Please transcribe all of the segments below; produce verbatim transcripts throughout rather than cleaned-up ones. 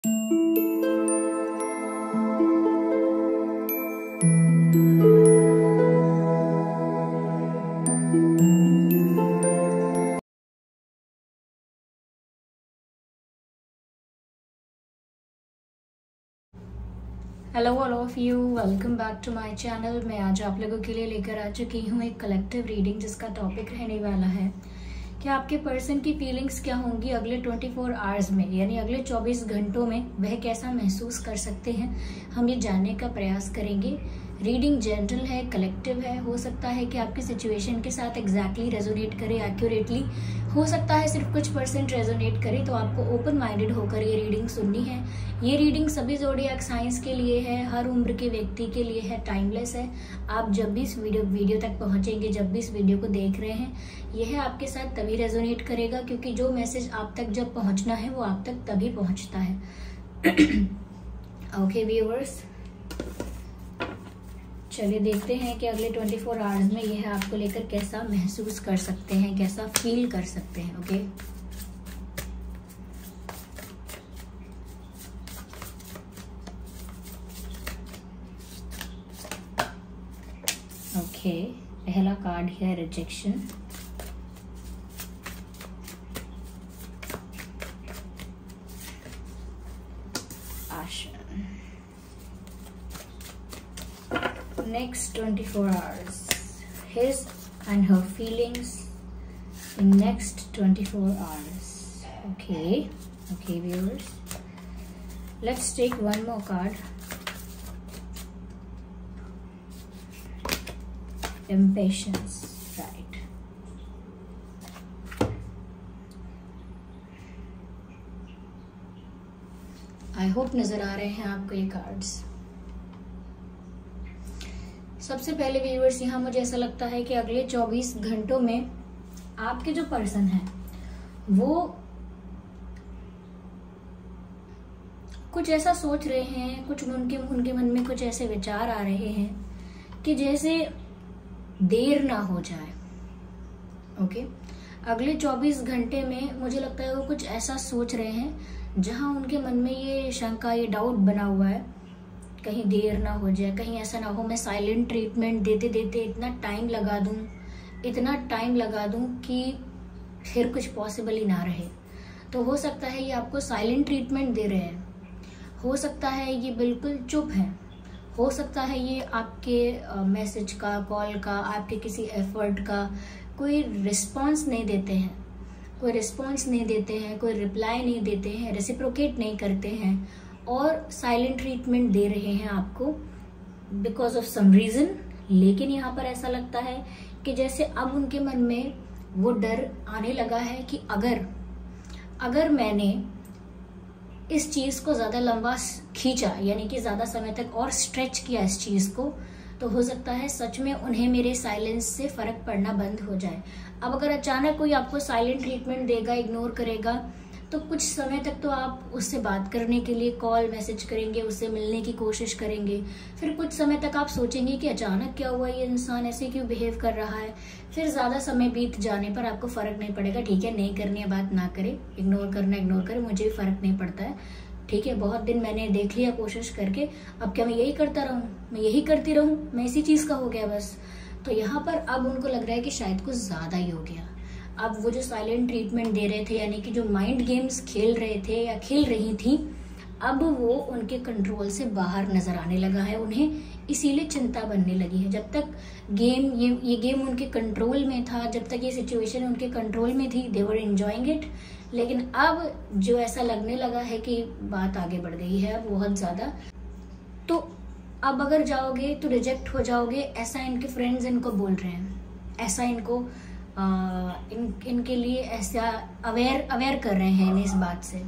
Hello all of you, welcome back to my channel. मैं आज आप लोगों के लिए लेकर आ चुकी हूँ एक कलेक्टिव रीडिंग जिसका टॉपिक रहने वाला है कि आपके पर्सन की फीलिंग्स क्या होंगी अगले चौबीस आवर्स में, यानी अगले चौबीस घंटों में वह कैसा महसूस कर सकते हैं। हम ये जानने का प्रयास करेंगे। रीडिंग जनरल है, कलेक्टिव है। हो सकता है कि आपकी सिचुएशन के साथ एग्जैक्टली रेजोनेट करे, एक्यूरेटली। हो सकता है सिर्फ कुछ परसेंट रेजोनेट करे। तो आपको ओपन माइंडेड होकर ये रीडिंग सुननी है। ये रीडिंग सभी ज़ोडिएक साइंस के लिए है, हर उम्र के व्यक्ति के लिए है, टाइमलेस है। आप जब भी इस वीडियो वीडियो तक पहुंचेंगे, जब भी इस वीडियो को देख रहे हैं, यह आपके साथ तभी रेजोनेट करेगा क्योंकि जो मैसेज आप तक जब पहुंचना है वो आप तक तभी पहुंचता है। ओके व्यूअर्स, चलिए देखते हैं कि अगले चौबीस आवर्स में यह आपको लेकर कैसा महसूस कर सकते हैं, कैसा फील कर सकते हैं। ओके ओके पहला कार्ड है रिजेक्शन, आशा। Next twenty-four hours, his and her feelings in next twenty-four hours. Okay, okay viewers, let's take one more card. Impatience, right. I hope नजर आ रहे हैं आपको ये कार्ड्स। सबसे पहले व्यूअर्स, यहाँ मुझे ऐसा लगता है कि अगले चौबीस घंटों में आपके जो पर्सन है वो कुछ ऐसा सोच रहे हैं, कुछ उनके उनके मन में कुछ ऐसे विचार आ रहे हैं कि जैसे देर ना हो जाए। ओके, अगले चौबीस घंटे में मुझे लगता है वो कुछ ऐसा सोच रहे हैं जहां उनके मन में ये शंका, ये डाउट बना हुआ है, कहीं देर ना हो जाए, कहीं ऐसा ना हो मैं साइलेंट ट्रीटमेंट देते देते इतना टाइम लगा दूं, इतना टाइम लगा दूं कि फिर कुछ पॉसिबल ही ना रहे। तो हो सकता है ये आपको साइलेंट ट्रीटमेंट दे रहे हैं, हो सकता है ये बिल्कुल चुप है, हो सकता है ये आपके मैसेज का, कॉल का, आपके किसी एफर्ट का कोई रिस्पॉन्स नहीं देते हैं, कोई रिस्पॉन्स नहीं देते हैं, कोई रिप्लाई नहीं देते हैं, रेसिप्रोकेट नहीं करते हैं और साइलेंट ट्रीटमेंट दे रहे हैं आपको बिकॉज ऑफ सम रीजन। लेकिन यहाँ पर ऐसा लगता है कि जैसे अब उनके मन में वो डर आने लगा है कि अगर अगर मैंने इस चीज को ज्यादा लंबा खींचा, यानी कि ज्यादा समय तक और स्ट्रेच किया इस चीज को, तो हो सकता है सच में उन्हें मेरे साइलेंस से फर्क पड़ना बंद हो जाए। अब अगर अचानक कोई आपको साइलेंट ट्रीटमेंट देगा, इग्नोर करेगा, तो कुछ समय तक तो आप उससे बात करने के लिए कॉल मैसेज करेंगे, उससे मिलने की कोशिश करेंगे। फिर कुछ समय तक आप सोचेंगे कि अचानक क्या हुआ, ये इंसान ऐसे क्यों बिहेव कर रहा है। फिर ज्यादा समय बीत जाने पर आपको फर्क नहीं पड़ेगा। ठीक है, नहीं करनी है बात, ना करे, इग्नोर करना इग्नोर करे, मुझे भी फर्क नहीं पड़ता है। ठीक है, बहुत दिन मैंने देख लिया कोशिश करके, अब क्या मैं यही करता रहूं, मैं यही करती रहूं, मैं इसी चीज का हो गया बस। तो यहाँ पर अब उनको लग रहा है कि शायद कुछ ज्यादा ही हो गया। अब वो जो साइलेंट ट्रीटमेंट दे रहे थे, यानी कि जो माइंड गेम्स खेल रहे थे या खेल रही थी, अब वो उनके कंट्रोल से बाहर नजर आने लगा है उन्हें, इसीलिए चिंता बनने लगी है। जब तक गेम ये ये गेम उनके कंट्रोल में था, जब तक ये सिचुएशन उनके कंट्रोल में थी, दे वर एंजॉयिंग इट। लेकिन अब जो ऐसा लगने लगा है कि बात आगे बढ़ गई है अब बहुत ज्यादा, तो अब अगर जाओगे तो रिजेक्ट हो जाओगे, ऐसा इनके फ्रेंड्स इनको बोल रहे हैं, ऐसा इनको आ, इन इनके लिए ऐसा अवेयर अवेयर कर रहे हैं इन्हें इस बात से।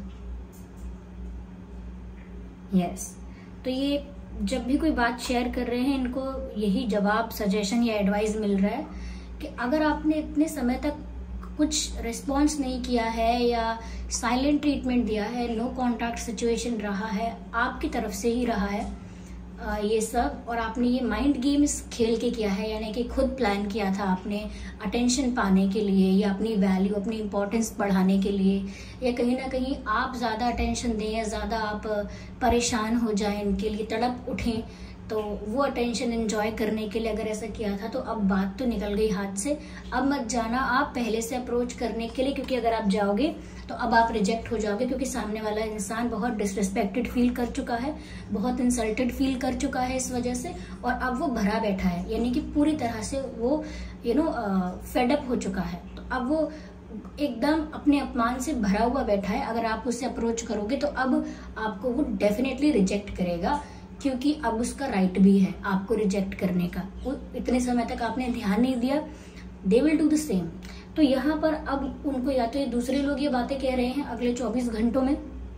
Yes yes. तो ये जब भी कोई बात शेयर कर रहे हैं, इनको यही जवाब, सजेशन या एडवाइस मिल रहा है कि अगर आपने इतने समय तक कुछ रिस्पॉन्स नहीं किया है या साइलेंट ट्रीटमेंट दिया है, नो कॉन्टैक्ट सिचुएशन रहा है, आपकी तरफ से ही रहा है, ये सब, और आपने ये माइंड गेम्स खेल के किया है, यानी कि खुद प्लान किया था आपने अटेंशन पाने के लिए या अपनी वैल्यू, अपनी इम्पोर्टेंस बढ़ाने के लिए, या कहीं ना कहीं आप ज़्यादा अटेंशन दें या ज़्यादा आप परेशान हो जाएं, इनके लिए तड़प उठें, तो वो अटेंशन एंजॉय करने के लिए अगर ऐसा किया था, तो अब बात तो निकल गई हाथ से। अब मत जाना आप पहले से अप्रोच करने के लिए, क्योंकि अगर आप जाओगे तो अब आप रिजेक्ट हो जाओगे, क्योंकि सामने वाला इंसान बहुत डिसरिस्पेक्टेड फील कर चुका है, बहुत इंसल्टेड फील कर चुका है इस वजह से, और अब वो भरा बैठा है, यानी कि पूरी तरह से वो यू नो फेडअप हो चुका है। तो अब वो एकदम अपने अपमान से भरा हुआ बैठा है। अगर आप उससे अप्रोच करोगे तो अब आपको वो डेफिनेटली रिजेक्ट करेगा, क्योंकि अब उसका राइट भी है आपको रिजेक्ट करने का। वो इतने समय तक आपने ध्यान नहीं दिया, they will do the same. तो यहाँ पर अब उनको या तो ये दूसरे लोग ये बातें कह रहे हैं अगले चौबीस घंटों में,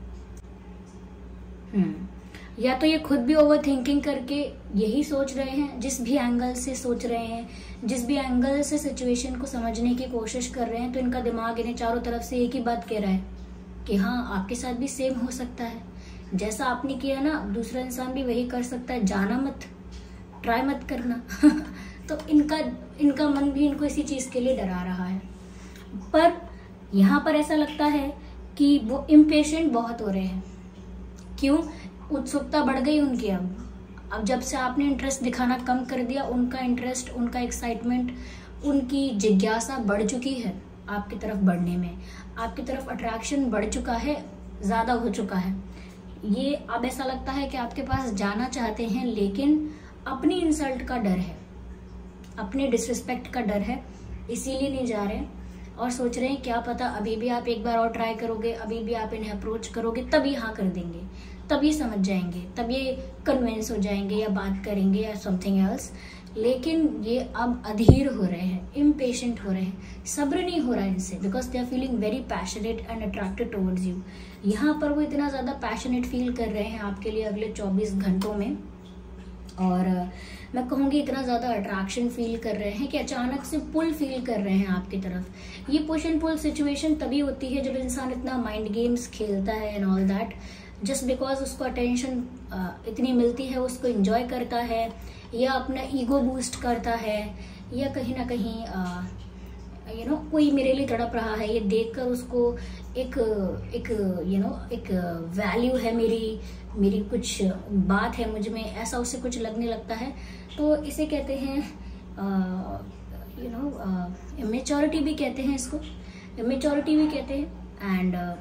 हम्म या तो ये खुद भी ओवर थिंकिंग करके यही सोच रहे हैं, जिस भी एंगल से सोच रहे हैं, जिस भी एंगल से सिचुएशन को समझने की कोशिश कर रहे हैं, तो इनका दिमाग इन्हें चारों तरफ से एक ही बात कह रहा है कि हाँ, आपके साथ भी सेम हो सकता है, जैसा आपने किया ना दूसरा इंसान भी वही कर सकता है, जाना मत, ट्राई मत करना। तो इनका इनका मन भी इनको इसी चीज के लिए डरा रहा है। पर यहाँ पर ऐसा लगता है कि वो इम्पेशेंट बहुत हो रहे हैं। क्यों? उत्सुकता बढ़ गई उनकी। अब अब जब से आपने इंटरेस्ट दिखाना कम कर दिया, उनका इंटरेस्ट, उनका एक्साइटमेंट, उनकी जिज्ञासा बढ़ चुकी है आपकी तरफ बढ़ने में, आपकी तरफ अट्रैक्शन बढ़ चुका है, ज्यादा हो चुका है। ये अब ऐसा लगता है कि आपके पास जाना चाहते हैं, लेकिन अपनी इंसल्ट का डर है, अपने डिसरिस्पेक्ट का डर है, इसीलिए नहीं जा रहे हैं। और सोच रहे हैं क्या पता अभी भी आप एक बार और ट्राई करोगे, अभी भी आप इन्हें अप्रोच करोगे, तब ये हाँ कर देंगे, तब ये समझ जाएंगे, तब ये कन्विंस हो जाएंगे या बात करेंगे या समथिंग एल्स। लेकिन ये अब अधीर हो रहे हैं, इम्पेशेंट हो रहे हैं, सब्र नहीं हो रहा है इनसे, because they are feeling very passionate and attracted towards you. यहाँ पर वो इतना ज्यादा पैशनेट फील कर रहे हैं आपके लिए अगले चौबीस घंटों में, और मैं कहूँगी इतना ज़्यादा अट्रैक्शन फील कर रहे हैं कि अचानक से पुल फील कर रहे हैं आपकी तरफ। ये पुश एंड पुल सिचुएशन तभी होती है जब इंसान इतना माइंड गेम्स खेलता है and all that, just because उसको अटेंशन इतनी मिलती है, उसको एंजॉय करता है, या अपना ईगो बूस्ट करता है, या कहीं ना कहीं यू नो कोई मेरे लिए तड़प रहा है, ये देखकर उसको एक एक यू नो एक वैल्यू है मेरी मेरी कुछ बात है मुझ में, ऐसा उसे कुछ लगने लगता है। तो इसे कहते हैं यू नो इमेच्योरिटी भी कहते हैं, इसको इमेच्योरिटी भी कहते हैं। एंड uh,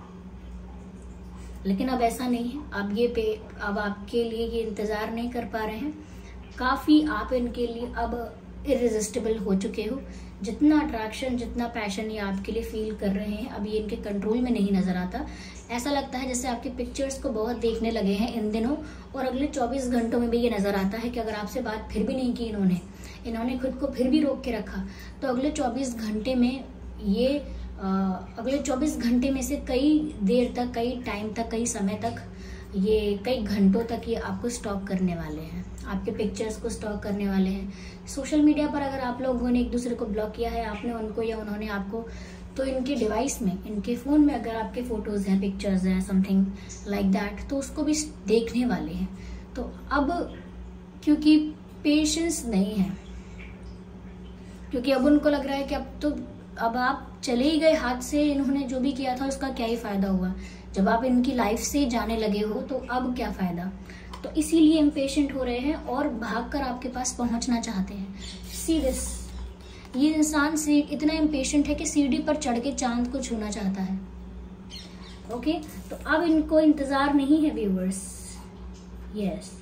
लेकिन अब ऐसा नहीं है, अब ये पे अब आपके लिए ये इंतजार नहीं कर पा रहे हैं, काफी आप इनके लिए अब इरेजिस्टिबल हो चुके हो। जितना अट्रैक्शन, जितना पैशन ये आपके लिए फील कर रहे हैं, अब ये इनके कंट्रोल में नहीं नजर आता। ऐसा लगता है जैसे आपके पिक्चर्स को बहुत देखने लगे हैं इन दिनों, और अगले चौबीस घंटों में भी ये नजर आता है कि अगर आपसे बात फिर भी नहीं की इन्होंने इन्होंने खुद को फिर भी रोक के रखा, तो अगले चौबीस घंटे में ये आ, अगले चौबीस घंटे में से कई देर तक, कई टाइम तक, कई समय तक, ये कई घंटों तक ये आपको स्टॉक करने वाले हैं, आपके पिक्चर्स को स्टॉक करने वाले हैं। सोशल मीडिया पर अगर आप लोगों ने एक दूसरे को ब्लॉक किया है, आपने उनको या उन्होंने आपको, तो इनके डिवाइस में, इनके फोन में अगर आपके फोटोज हैं, पिक्चर्स हैं, समथिंग लाइक दैट, तो उसको भी देखने वाले हैं। तो अब क्योंकि पेशेंस नहीं है, क्योंकि अब उनको लग रहा है कि अब तो अब आप चले ही गए हाथ से, इन्होंने जो भी किया था उसका क्या ही फायदा हुआ, जब आप इनकी लाइफ से जाने लगे हो तो अब क्या फायदा। तो इसीलिए इम्पेशेंट हो रहे हैं और भागकर आपके पास पहुंचना चाहते हैं। सी दिस, ये इंसान से इतना इम्पेशेंट है कि सीढ़ी पर चढ़ के चांद को छूना चाहता है। ओके, तो अब इनको इंतजार नहीं है व्यूअर्स, यस,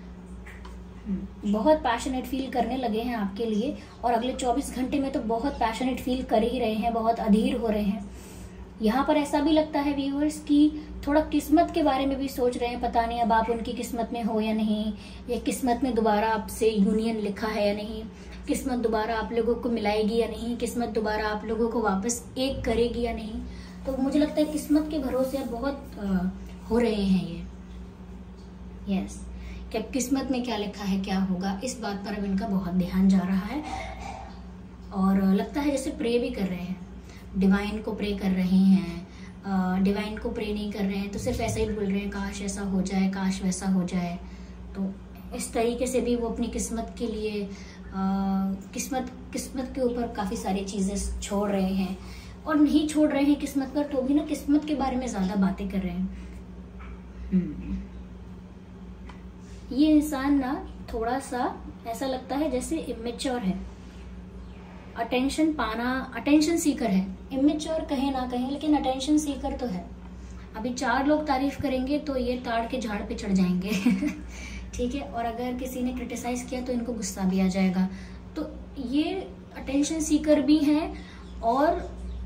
बहुत पैशनेट फील करने लगे हैं आपके लिए, और अगले चौबीस घंटे में तो बहुत पैशनेट फील कर ही रहे हैं, बहुत अधीर हो रहे हैं। यहाँ पर ऐसा भी लगता है व्यूअर्स कि थोड़ा किस्मत के बारे में भी सोच रहे हैं, पता नहीं अब आप उनकी किस्मत में हो या नहीं, या किस्मत में दोबारा आपसे यूनियन लिखा है या नहीं, किस्मत दोबारा आप लोगों को मिलाएगी या नहीं, किस्मत दोबारा आप लोगों को वापस एक करेगी या नहीं। तो मुझे लगता है किस्मत के भरोसे बहुत आ, हो रहे हैं ये, यस, कि अब किस्मत में क्या लिखा है, क्या होगा, इस बात पर अब इनका बहुत ध्यान जा रहा है। और लगता है जैसे प्रे भी कर रहे हैं, डिवाइन को प्रे कर रहे हैं, डिवाइन को प्रे नहीं कर रहे हैं तो सिर्फ ऐसा ही बोल रहे हैं, काश ऐसा हो जाए, काश वैसा हो जाए। तो इस तरीके से भी वो अपनी किस्मत के लिए आ, किस्मत किस्मत के ऊपर काफ़ी सारी चीज़ें छोड़ रहे हैं, और नहीं छोड़ रहे हैं किस्मत पर तो भी ना किस्मत के बारे में ज़्यादा बातें कर रहे हैं। ये इंसान ना थोड़ा सा ऐसा लगता है जैसे इमेच्योर है, अटेंशन पाना, अटेंशन सीकर है। इमेच्योर कहे ना कहे लेकिन अटेंशन सीकर तो है। अभी चार लोग तारीफ करेंगे तो ये ताड़ के झाड़ पे चढ़ जाएंगे ठीक है, और अगर किसी ने क्रिटिसाइज किया तो इनको गुस्सा भी आ जाएगा। तो ये अटेंशन सीकर भी हैं और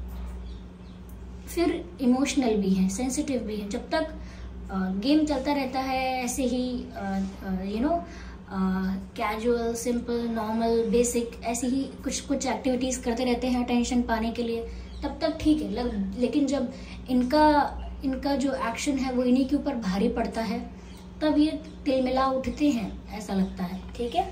फिर इमोशनल भी हैं, सेंसिटिव भी हैं। जब तक गेम चलता रहता है ऐसे ही you know casual, simple, normal, basic ऐसी ही कुछ कुछ एक्टिविटीज़ करते रहते हैं अटेंशन पाने के लिए, तब तक ठीक है। लेकिन जब इनका इनका जो एक्शन है वो इन्हीं के ऊपर भारी पड़ता है, तब ये तिलमिला उठते हैं, ऐसा लगता है। ठीक है,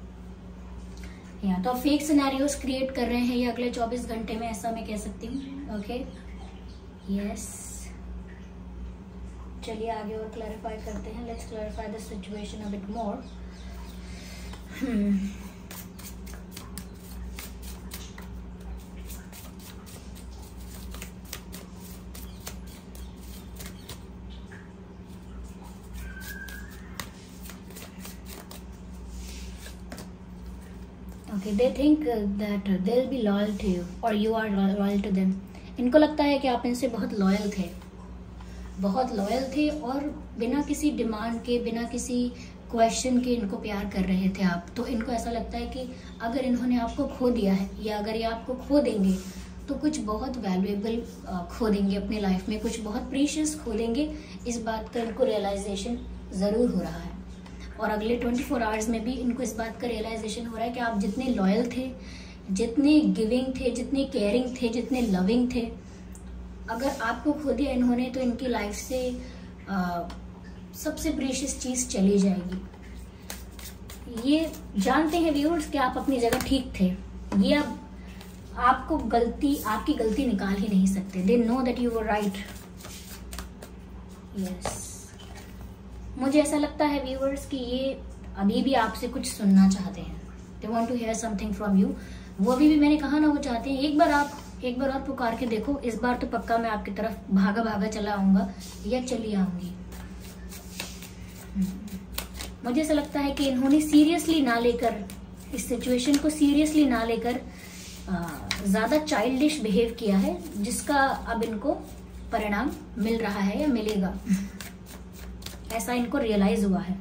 या तो फेक सिनेरियोस क्रिएट कर रहे हैं ये अगले चौबीस घंटे में, ऐसा मैं कह सकती हूँ। ओके, यस, चलिए आगे और क्लैरिफाई करते हैं। Let's clarify the situation a bit more. Okay, they think that they'll be loyal to you or you are loyal to them. इनको लगता है कि आप इनसे बहुत लॉयल थे, बहुत लॉयल थे और बिना किसी डिमांड के, बिना किसी क्वेश्चन के इनको प्यार कर रहे थे आप। तो इनको ऐसा लगता है कि अगर इन्होंने आपको खो दिया है या अगर ये आपको खो देंगे तो कुछ बहुत वैल्यूएबल खो देंगे अपनी लाइफ में, कुछ बहुत प्रीशियस खो देंगे। इस बात का इनको रियलाइजेशन ज़रूर हो रहा है और अगले चौबीस आवर्स में भी इनको इस बात का रियलाइजेशन हो रहा है कि आप जितने लॉयल थे, जितने गिविंग थे, जितने केयरिंग थे, जितने लविंग थे, अगर आपको खो दिया इन्होंने तो इनकी लाइफ से आ, सबसे प्रीशियस चीज़ चली जाएगी। ये जानते हैं व्यूअर्स कि आप अपनी जगह ठीक थे, ये अब आपको गलती, आपकी गलती निकाल ही नहीं सकते। They know that you were right. Yes, मुझे ऐसा लगता है व्यूअर्स कि ये अभी भी आपसे कुछ सुनना चाहते हैं। They want to hear something from you. वो अभी भी, मैंने कहा ना, वो चाहते हैं एक बार आप एक बार और पुकार के देखो, इस बार तो पक्का मैं आपकी तरफ भागा भागा चला आऊंगा या चली आऊंगी। मुझे ऐसा लगता है कि इन्होंने सीरियसली ना लेकर, इस सिचुएशन को सीरियसली ना लेकर ज्यादा चाइल्डिश बिहेव किया है, जिसका अब इनको परिणाम मिल रहा है या मिलेगा, ऐसा इनको रियलाइज हुआ है।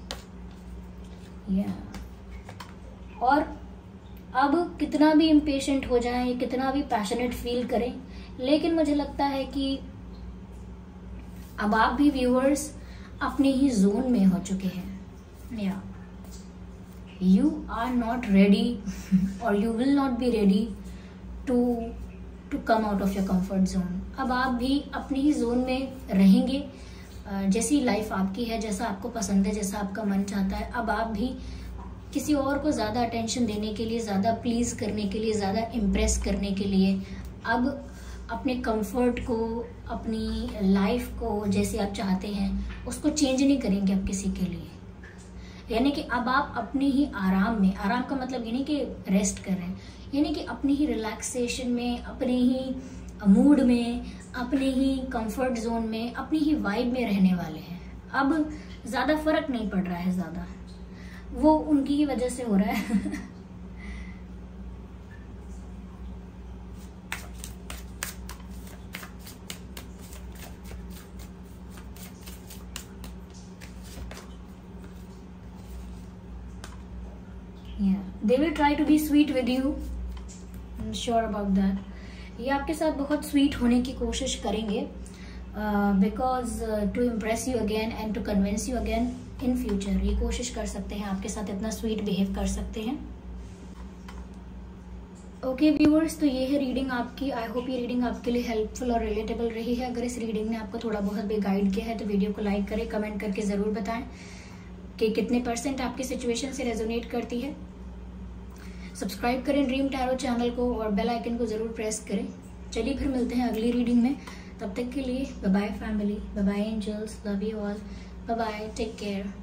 या और अब कितना भी इम्पेशेंट हो जाएं, कितना भी पैशनेट फील करें, लेकिन मुझे लगता है कि अब आप भी व्यूअर्स अपने ही जोन में हो चुके हैं। या यू आर नॉट रेडी और you will not be ready to to come out of your comfort zone. अब आप भी अपने ही जोन में रहेंगे, जैसी लाइफ आपकी है, जैसा आपको पसंद है, जैसा आपका मन चाहता है। अब आप भी किसी और को ज़्यादा अटेंशन देने के लिए, ज़्यादा प्लीज़ करने के लिए, ज़्यादा इम्प्रेस करने के लिए, अब अपने कंफर्ट को, अपनी लाइफ को जैसे आप चाहते हैं उसको चेंज नहीं करेंगे अब किसी के लिए। यानी कि अब आप अपने ही आराम में, आराम का मतलब ये नहीं कि रेस्ट कर रहे हैं, यानी कि अपनी ही रिलैक्सेशन में, अपने ही मूड में, अपने ही कंफर्ट जोन में, अपनी ही वाइब में रहने वाले हैं। अब ज़्यादा फर्क नहीं पड़ रहा है, ज़्यादा वो उनकी ही वजह से हो रहा है Yeah, they will try to be sweet with you. I'm sure about that. ये आपके साथ बहुत स्वीट होने की कोशिश करेंगे, because to impress you again and to convince you again in future. ये कोशिश कर सकते हैं, आपके साथ इतना स्वीट बिहेव कर सकते हैं। ओके व्यूअर्स, तो ये है रीडिंग आपकी। आई होप ये रीडिंग आपके लिए हेल्पफुल और रिलेटेबल रही है। अगर इस रीडिंग ने आपको थोड़ा बहुत भी गाइड किया है तो वीडियो को लाइक करें, कमेंट करके ज़रूर बताएं कि कितने परसेंट आपकी सिचुएशन से रेजोनेट करती है। सब्सक्राइब करें ड्रीम टैरो चैनल को और बेल आइकन को ज़रूर प्रेस करें। चलिए फिर मिलते हैं अगली रीडिंग में, तब तक के लिए bye bye family, bye bye angels, love you all, bye bye, take care.